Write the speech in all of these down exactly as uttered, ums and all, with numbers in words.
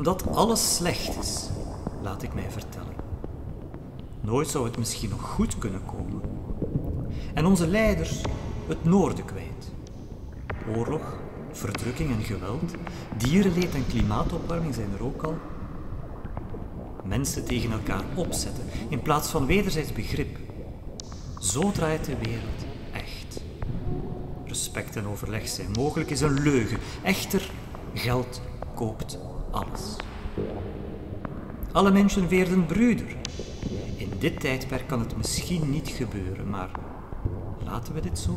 dat alles slecht is, laat ik mij vertellen. Nooit zou het misschien nog goed kunnen komen. En onze leiders het noorden kwijt. Oorlog, verdrukking en geweld, dierenleed en klimaatopwarming zijn er ook al. Mensen tegen elkaar opzetten in plaats van wederzijds begrip. Zo draait de wereld echt. Respect en overleg zijn mogelijk is een leugen. Echter, geld koopt alles. Alle mensen werden broeder. In dit tijdperk kan het misschien niet gebeuren, maar laten we dit zo?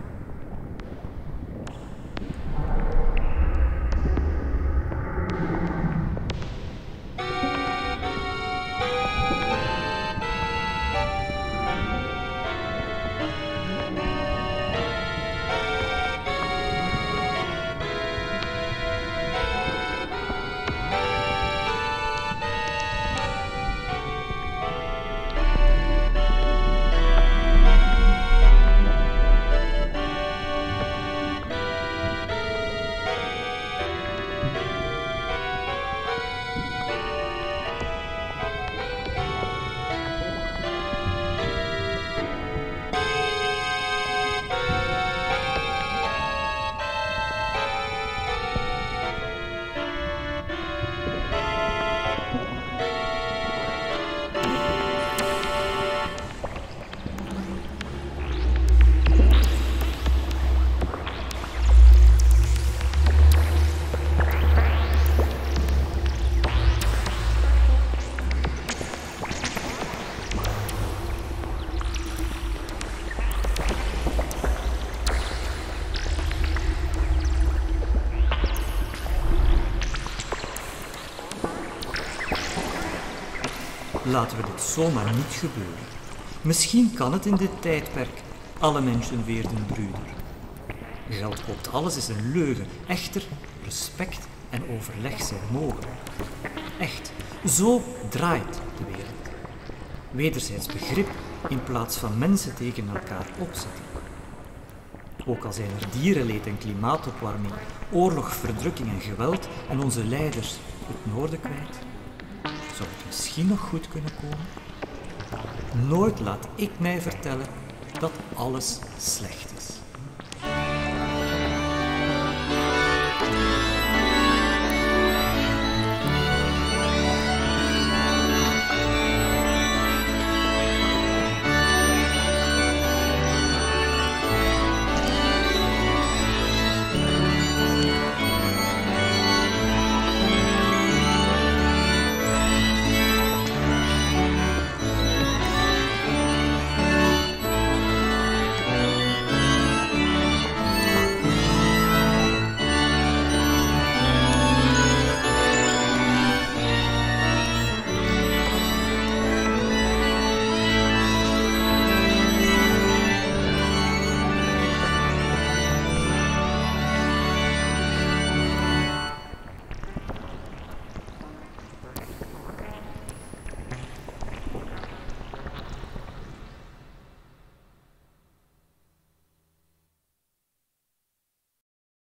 Laten we dit zomaar niet gebeuren. Misschien kan het in dit tijdperk. Alle mensen werden broeder. Geld koopt alles is een leugen. Echter, respect en overleg zijn mogelijk. Echt, zo draait de wereld. Wederzijds begrip in plaats van mensen tegen elkaar opzetten. Ook al zijn er dierenleed en klimaatopwarming, oorlog, verdrukking en geweld en onze leiders het noorden kwijt, zou het misschien nog goed kunnen komen? Nooit laat ik mij vertellen dat alles slecht is.